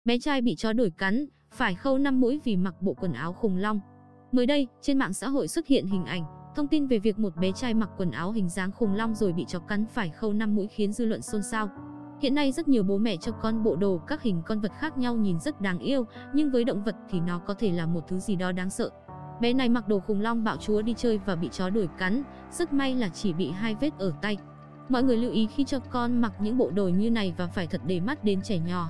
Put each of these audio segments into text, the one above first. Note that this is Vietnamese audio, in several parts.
Bé trai bị chó đuổi cắn, phải khâu 5 mũi vì mặc bộ quần áo khủng long. Mới đây, trên mạng xã hội xuất hiện hình ảnh, thông tin về việc một bé trai mặc quần áo hình dáng khủng long rồi bị chó cắn phải khâu 5 mũi khiến dư luận xôn xao. Hiện nay rất nhiều bố mẹ cho con bộ đồ các hình con vật khác nhau nhìn rất đáng yêu, nhưng với động vật thì nó có thể là một thứ gì đó đáng sợ. Bé này mặc đồ khủng long bạo chúa đi chơi và bị chó đuổi cắn, rất may là chỉ bị 2 vết ở tay. Mọi người lưu ý khi cho con mặc những bộ đồ như này và phải thật để mắt đến trẻ nhỏ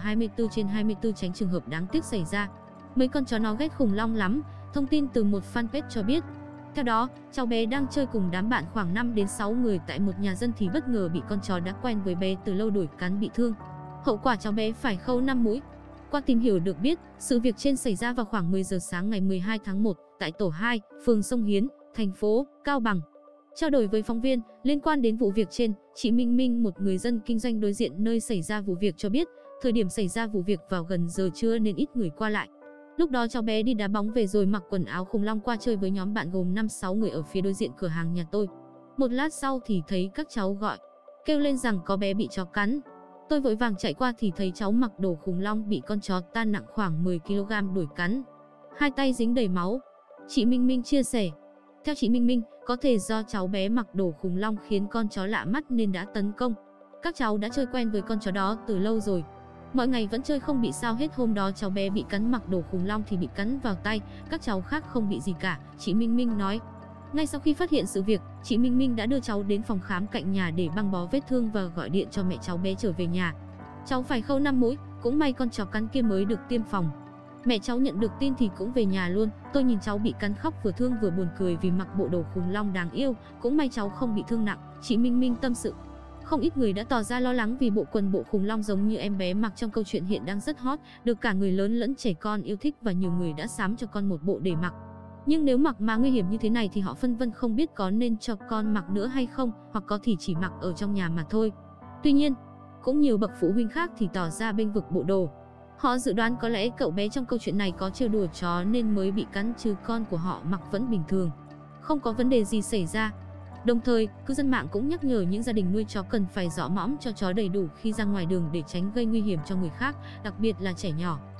24/24 tránh trường hợp đáng tiếc xảy ra. Mấy con chó nó ghét khủng long lắm, thông tin từ một fanpage cho biết. Theo đó, cháu bé đang chơi cùng đám bạn khoảng 5 đến 6 người tại một nhà dân thì bất ngờ bị con chó đã quen với bé từ lâu đuổi cắn bị thương. Hậu quả cháu bé phải khâu 5 mũi. Qua tìm hiểu được biết, sự việc trên xảy ra vào khoảng 10 giờ sáng ngày 12 tháng 1 tại tổ 2, phường Sông Hiến, thành phố Cao Bằng. Trao đổi với phóng viên liên quan đến vụ việc trên, chị Minh Minh, một người dân kinh doanh đối diện nơi xảy ra vụ việc cho biết, thời điểm xảy ra vụ việc vào gần giờ trưa nên ít người qua lại. Lúc đó cháu bé đi đá bóng về rồi mặc quần áo khủng long qua chơi với nhóm bạn gồm 5-6 người ở phía đối diện cửa hàng nhà tôi. Một lát sau thì thấy các cháu gọi, kêu lên rằng có bé bị chó cắn. Tôi vội vàng chạy qua thì thấy cháu mặc đồ khủng long bị con chó tan nặng khoảng 10 kg đuổi cắn. 2 tay dính đầy máu. Chị Minh Minh chia sẻ. Theo chị Minh Minh, có thể do cháu bé mặc đồ khủng long khiến con chó lạ mắt nên đã tấn công. Các cháu đã chơi quen với con chó đó từ lâu rồi. Mọi ngày vẫn chơi không bị sao hết, hôm đó cháu bé bị cắn mặc đồ khủng long thì bị cắn vào tay, các cháu khác không bị gì cả, chị Minh Minh nói. Ngay sau khi phát hiện sự việc, chị Minh Minh đã đưa cháu đến phòng khám cạnh nhà để băng bó vết thương và gọi điện cho mẹ cháu bé trở về nhà. Cháu phải khâu 5 mũi, cũng may con chó cắn kia mới được tiêm phòng. Mẹ cháu nhận được tin thì cũng về nhà luôn, tôi nhìn cháu bị cắn khóc vừa thương vừa buồn cười vì mặc bộ đồ khủng long đáng yêu, cũng may cháu không bị thương nặng, chị Minh Minh tâm sự. Không ít người đã tỏ ra lo lắng vì bộ quần bộ khủng long giống như em bé mặc trong câu chuyện hiện đang rất hot, được cả người lớn lẫn trẻ con yêu thích và nhiều người đã sắm cho con một bộ để mặc. Nhưng nếu mặc mà nguy hiểm như thế này thì họ phân vân không biết có nên cho con mặc nữa hay không, hoặc có thì chỉ mặc ở trong nhà mà thôi. Tuy nhiên, cũng nhiều bậc phụ huynh khác thì tỏ ra bênh vực bộ đồ. Họ dự đoán có lẽ cậu bé trong câu chuyện này có trêu đùa chó nên mới bị cắn chứ con của họ mặc vẫn bình thường, không có vấn đề gì xảy ra. Đồng thời, cư dân mạng cũng nhắc nhở những gia đình nuôi chó cần phải dõ mõm cho chó đầy đủ khi ra ngoài đường để tránh gây nguy hiểm cho người khác, đặc biệt là trẻ nhỏ.